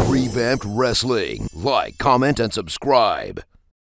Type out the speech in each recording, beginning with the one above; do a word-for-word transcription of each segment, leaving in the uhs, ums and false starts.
Revamped Wrestling. Like, comment, and subscribe.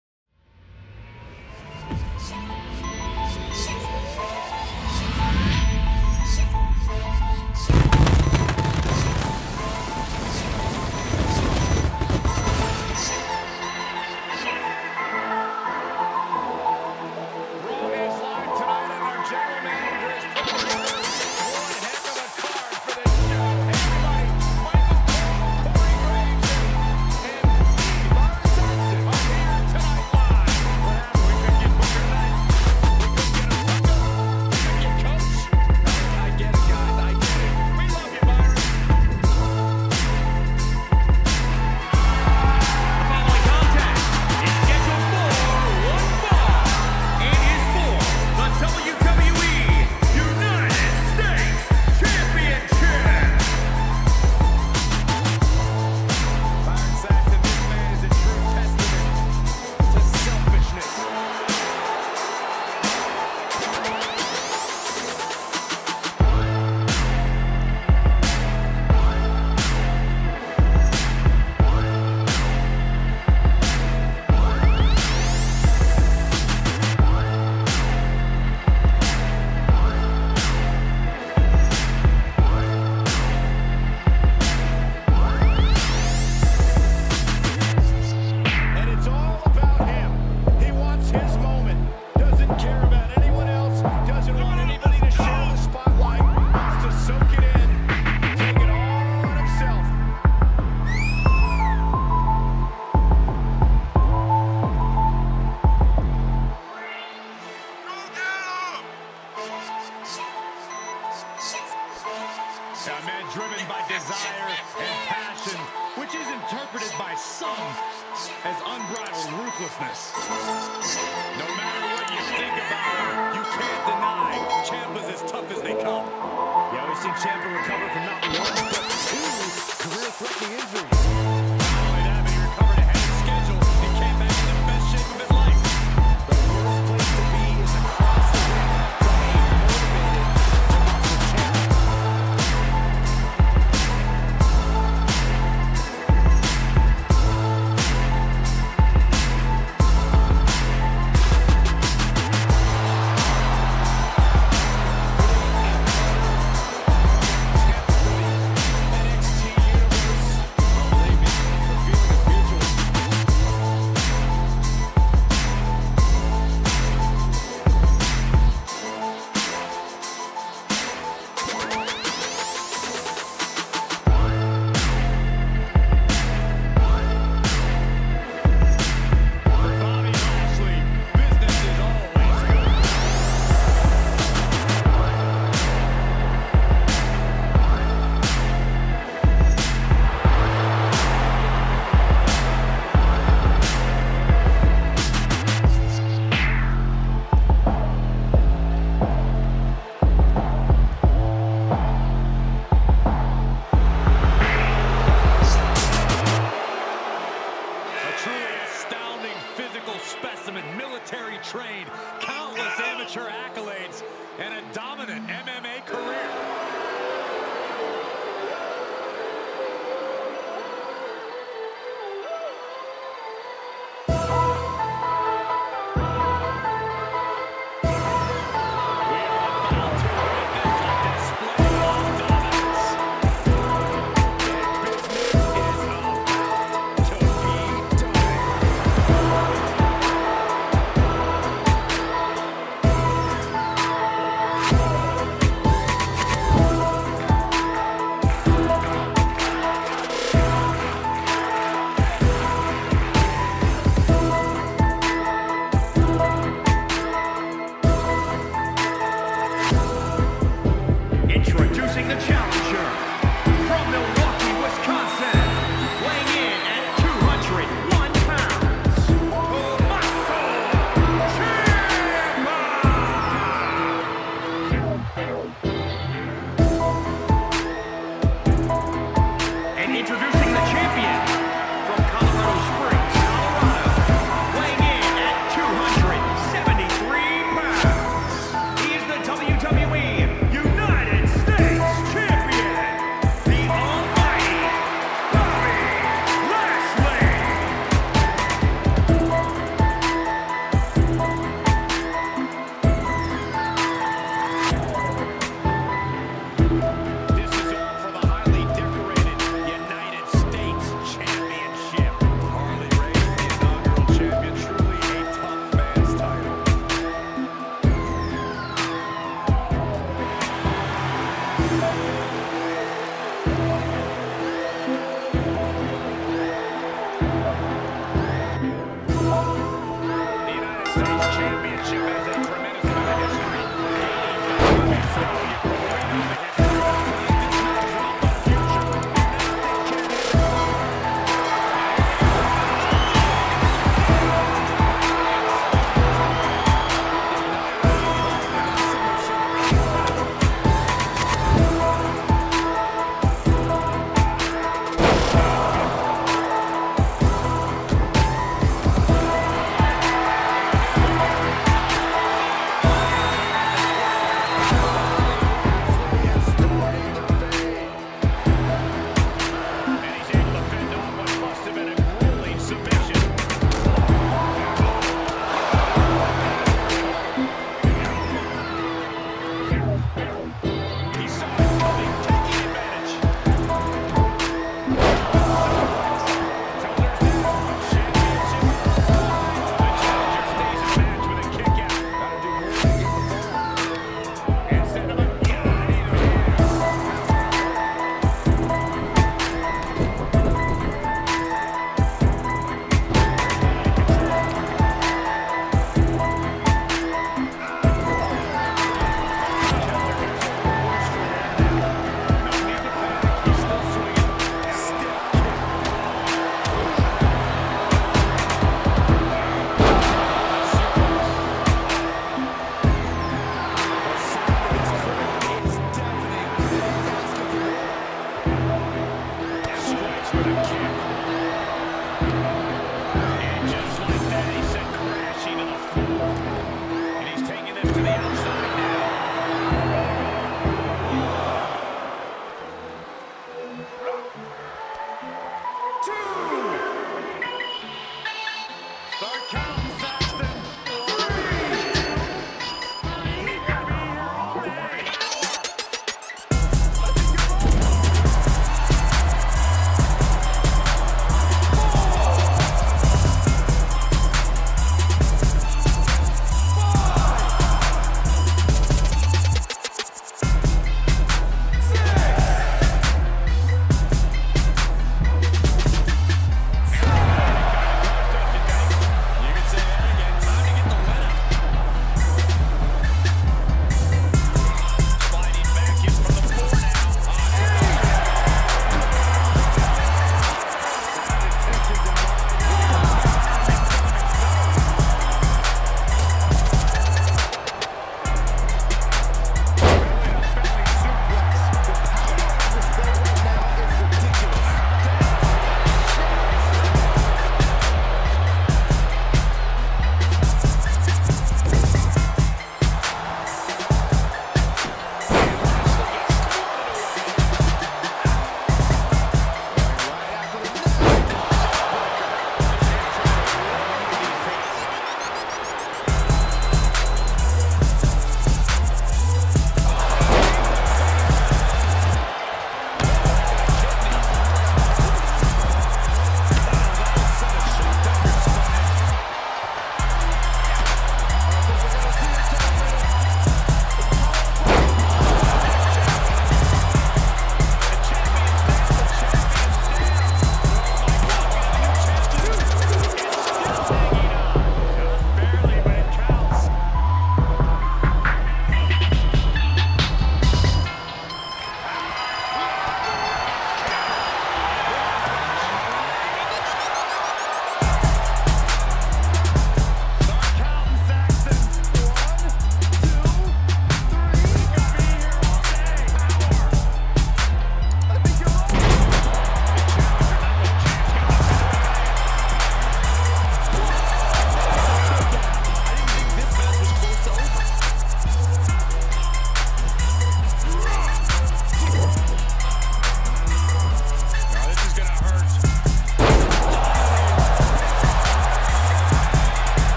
A man driven by desire and passion, which is interpreted by some as unbridled ruthlessness. No matter what you think about him, you can't deny Ciampa's as tough as they come. Yeah, we've seen Ciampa recover from not one, but two career-threatening injuries. Not only that, but he recovered ahead of schedule and came back in the best shape of his life. The worst place to be is across the ring, staying motivated to hustle Ciampa. Believe me,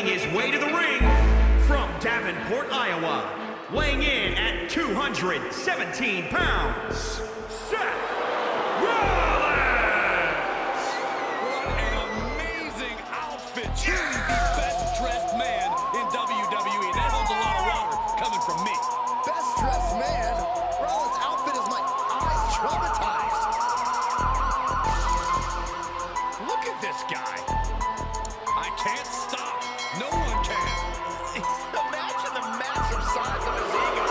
Making his way to the ring from Davenport, Iowa, weighing in at two hundred seventeen pounds, Seth Rollins! What an amazing outfit. Truly the best dressed man in W W E. That holds a lot of water coming from me. Best dressed man? Rollins' outfit is my eyes traumatized. Look at this guy. I can't stop. No one can. Imagine the massive size of his ego.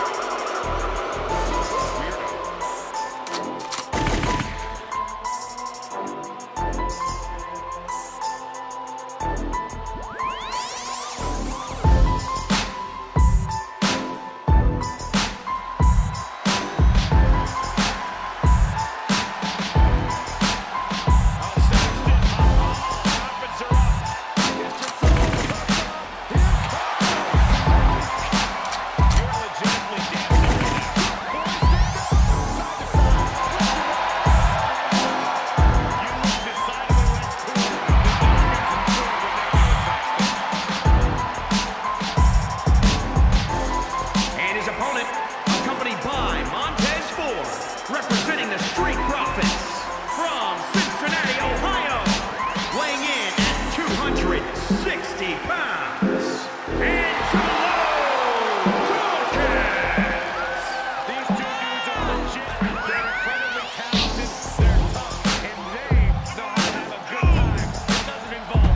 Representing the Street Profits from Cincinnati, Ohio, weighing in at two hundred sixty pounds, Angelo Dawkins! These two dudes are legit. They're incredibly talented, they're tough, and they know how to have a good time. It doesn't involve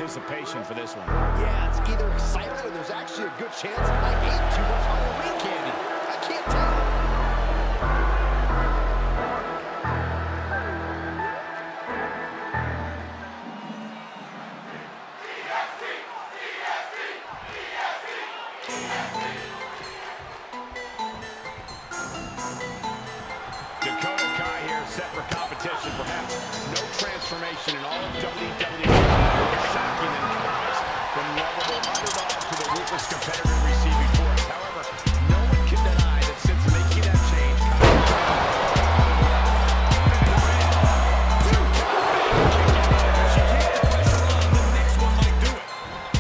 anticipation for this one. Yeah, it's either excitement or there's actually a good chance I ate too much Halloween candy. I can't tell. Dakota Kai here set for competition. Perhaps no transformation in all of W W E more shocking than Kai's. From lovable underdog to the ruthless competitor we see before us. However, no one can deny that since making that change, she can't press her on. The next one might do it.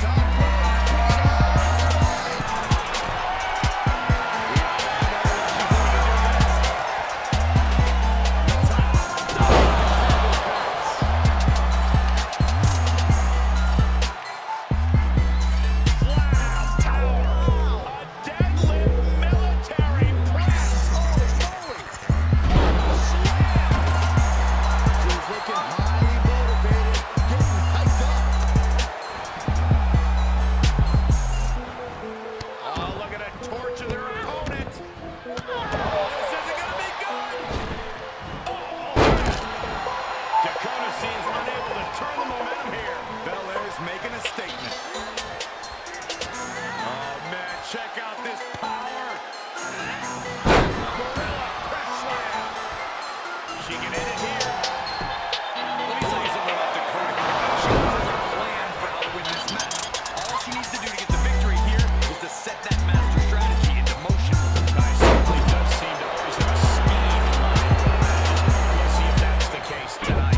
Making a statement. Oh, man, check out this power. Gorilla press slam. She can end it here. Let me tell you something about Dakota. She has a plan for how to win this match. All she needs to do to get the victory here is to set that master strategy into motion. Kai simply does seem to always have a scheme. We'll see if that's the case tonight.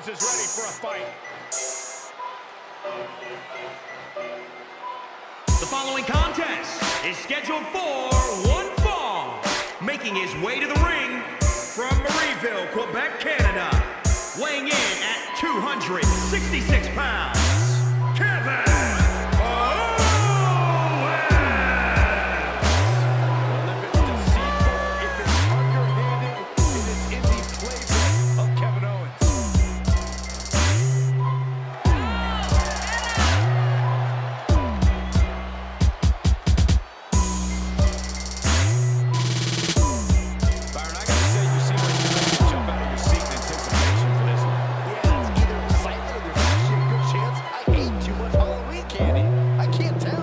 is ready for a fight. The following contest is scheduled for one fall. Making his way to the ring from Marieville, Quebec, Canada. Weighing in at two hundred sixty-six pounds, Kevin Owens! Well, if it's deceitful, if it's underhanded, it is in the playbook of Kevin Owens. Byron, I gotta say, you seem like you're ready to jump out of your seat in anticipation for this one. Yeah, it's either excitement or there's actually a good chance I ate too much Halloween candy. I can't tell.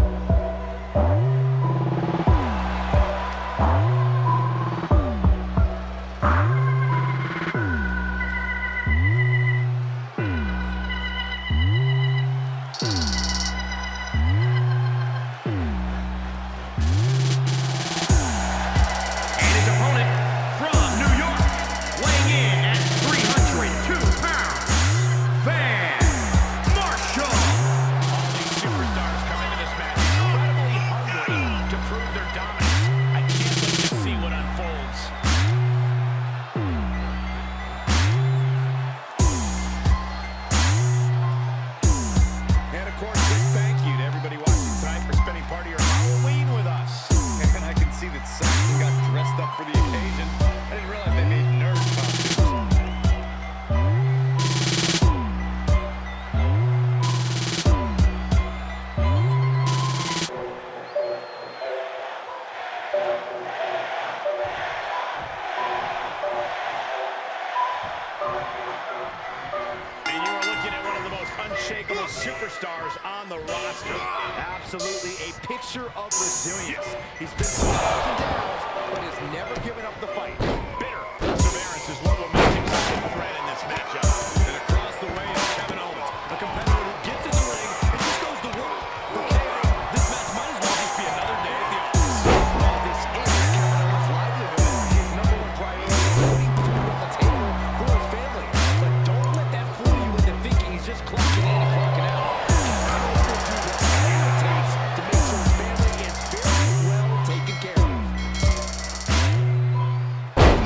And his opponent from New York, weighing in at three hundred two pounds, Van Marshall. All these superstars come into this match incredibly hungry to prove their dominance. I can't wait to see what unfolds. And of course, big thank you to everybody watching tonight for spending part of your Halloween with us. And I can see that some got dressed up for the occasion. I didn't realize they made nerd costumes. And you are looking at one of the most unshakable superstars on the roster. Absolutely a picture of resilience. He's been through ups and downs, but has never given up the fight. Bitter perseverance is what will make him such a threat in this matchup. And across the way is Kevin Owens, a competitor who gets in the ring and just goes to work. For K O, this match might as well just be another day at the office. While this is Kevin Owens' livelihood, his number one priority is putting food on the table for his family. But don't let that fool you into thinking he's just clocking in and clocking out. Kevin Owens will do whatever it takes to make sure his family is very well taken care of.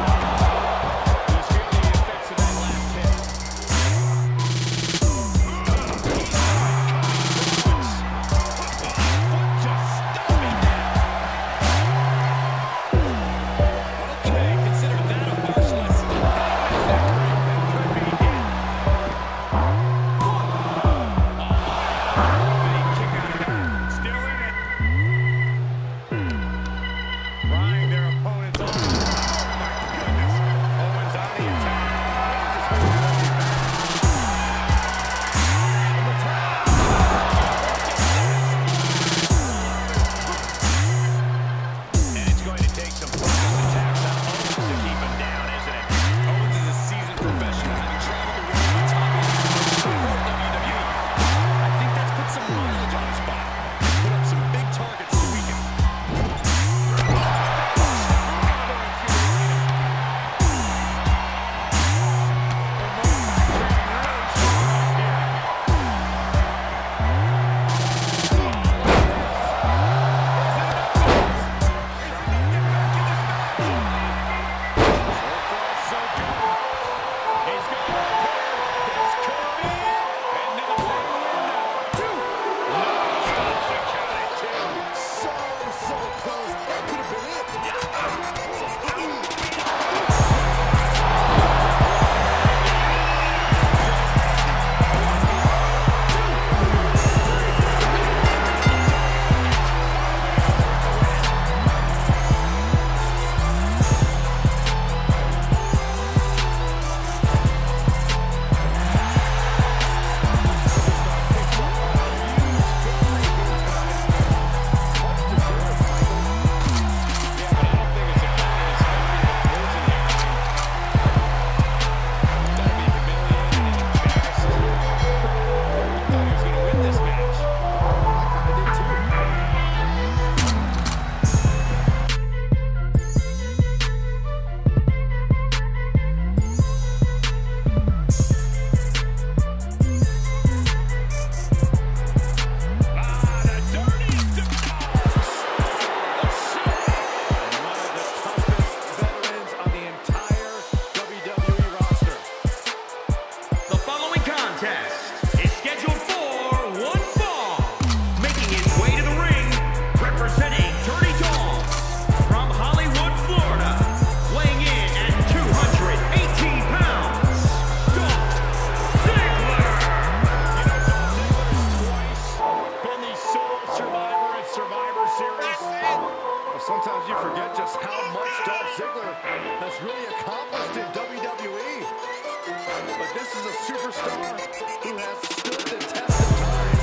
sometimes you forget just how much Dolph Ziggler has really accomplished in W W E. But this is a superstar who has stood the test of time.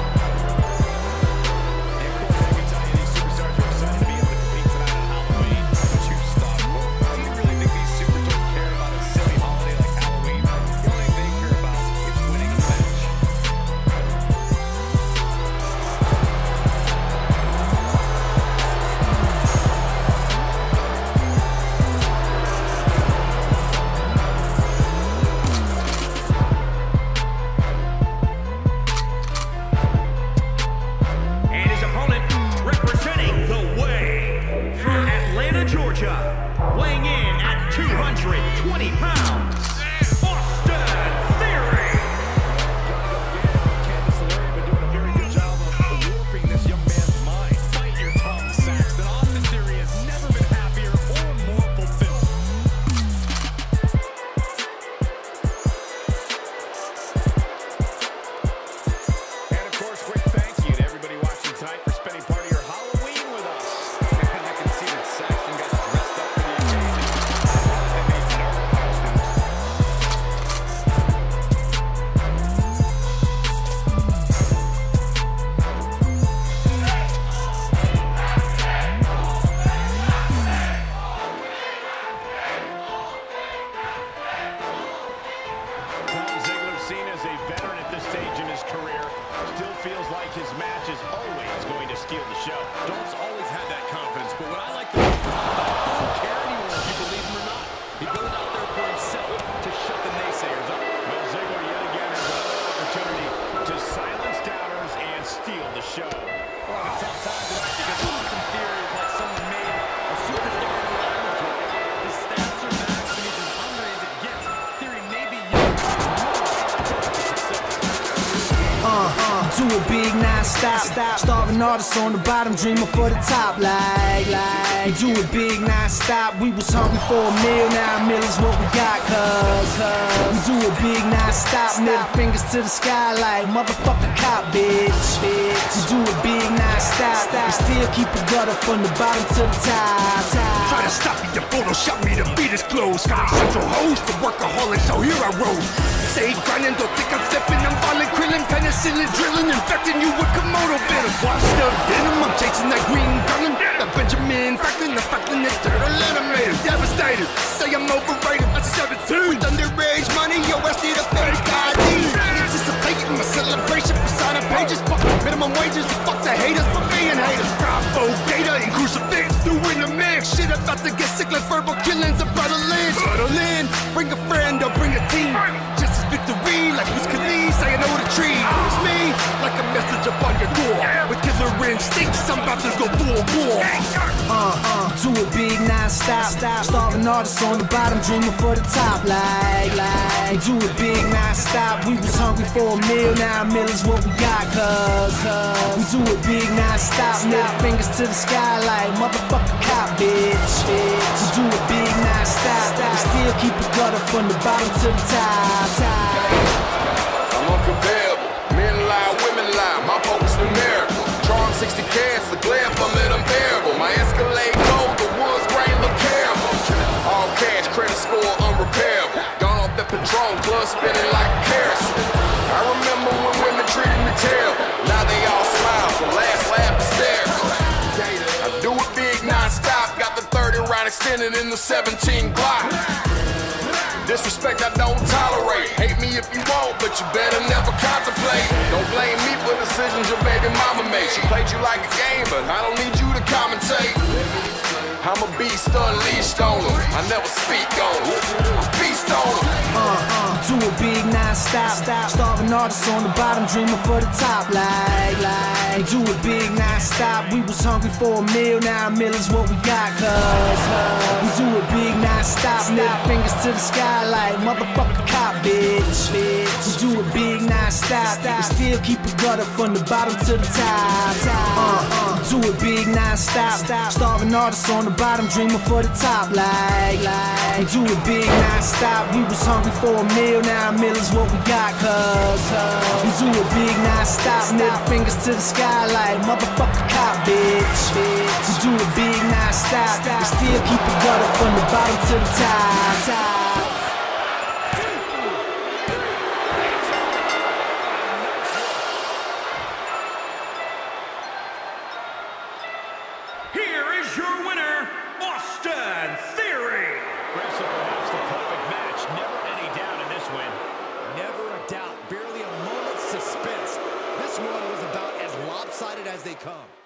And Corey, I can tell you these superstars are excited to be able to compete tonight on Halloween. But you stop, do you really think these superstars care about a silly holiday like Halloween? The only thing they care about is winning a match. Weighing in at two hundred twenty pounds, Austin Theory. Candice LeRae been doing a very good job of warping this young man's mind. Fight your tongue, Saxton. Austin Theory has never been happier or more fulfilled. And of course, quick thank you to everybody watching tonight for spending part of your Halloween with us. And I can see that Saxton got dressed up for the occasion. And they know costumes. Tom Ziggler, seen as a veteran at this stage in his career, still feels like his match is always going to steal the show. Dolph's always had that confidence, but what I like the most is Dolph doesn't care anymore if you believe him or not. He goes out there for himself to shut the naysayers up. Well, Ziggler yet again has another opportunity to silence doubters and steal the show. We're on a tough time tonight because Austin Theory is like someone made a superstar in a laboratory. His stats are maxed and he's as hungry as it gets. Theory may be young, Uh, uh, do it big, non-stop. Starving artists on the bottom, dreaming for the top. Like, like, do it big, non-stop. We was hungry for a meal, now a meal is what we got. Cause, cause, we do it big, non-stop. Middle fingers to the sky like motherfucking cop, bitch. bitch. We do it big, non-stop. We still keep it gutter from the bottom to the top. Try to stop me, to Photoshop me, the beat is closed. Got central host, the workaholic, so here I roll. Stay grinding, don't think I'm stepping, I'm balling, krillin', penicillin, drilling, infecting you with Komodo venom. Washed up denim, I'm chasing that green garland. That Benjamin Franklin, the Franklin, the turtle animator, devastated. Say I'm overrated, that's a seventeen. With underage money, yo, I need a fake I D. Anticipating my celebration for signing pages. Fuck minimum wages, fuck the haters for being haters. Bravo, Gator, and Crucifix, doing the mix. Shit about to get sick like verbal killings of brother Lynch. Huddle in, bring a friend or bring a team. Just as victory, like Wiz Khalifa, say I know the tree. It's me, like a message up on your door. With killer instincts, I'm about to go full war. Uh, uh, do it big, non-stop. Starving artists on the bottom, dreaming for the top. Like, like, do it big, non-stop. We was hungry for a meal, now a meal is what we got. Cause, cause, we do it big, non-stop. Middle fingers to the sky like motherfucking cop, bitch. bitch. We do it big, non-stop. We still keep it gutter from the bottom to the top. top. I'm uncomparable. Men lie, women lie. My focus numerical. Charm sixty cash, the glare from it unbearable. My Escalade gold, the woods grain look terrible. All cash, credit score unrepairable. Gone off that Patron, blood spinning like a carousel. I remember when women treated me terrible. Now they all smile, so last laugh hysterical. I do it big, non-stop. Got the thirty round extended in the seventeen Glock. Disrespect I don't tolerate. Hate me if you want, but you better never contemplate. Don't blame me for decisions your baby mama made. She played you like a game, but I don't need you to commentate. I'm a beast unleashed on them. I never speak on them. I feast on them. Uh, uh, do it big, non-stop. Starving artists on the bottom, dreaming for the top. Like, like, do it big, non-stop. We was hungry for a meal, now a meal is what we got. Cause, cause, we do it big, non-stop. Middle fingers to the sky like motherfucking cop, bitch. bitch. We do it big, non-stop. We still keep it gutter from the bottom to the top. Uh, uh, do it big, non-stop. Starving artists on the bottom, dreaming for the top. Like, like, we do it big, non-stop. We was hungry for a meal, now a meal is what we got. Cause, cause, we do it big, non-stop. Middle fingers to the sky like motherfucking cop, bitch. bitch. We do it big, non-stop. stop, and still keep it gutter from the bottom to the top. top. Here is your winner, Austin Theory. Wrestle perhaps the perfect match. Never any doubt in this win. Never a doubt. Barely a moment's suspense. This one was about as lopsided as they come.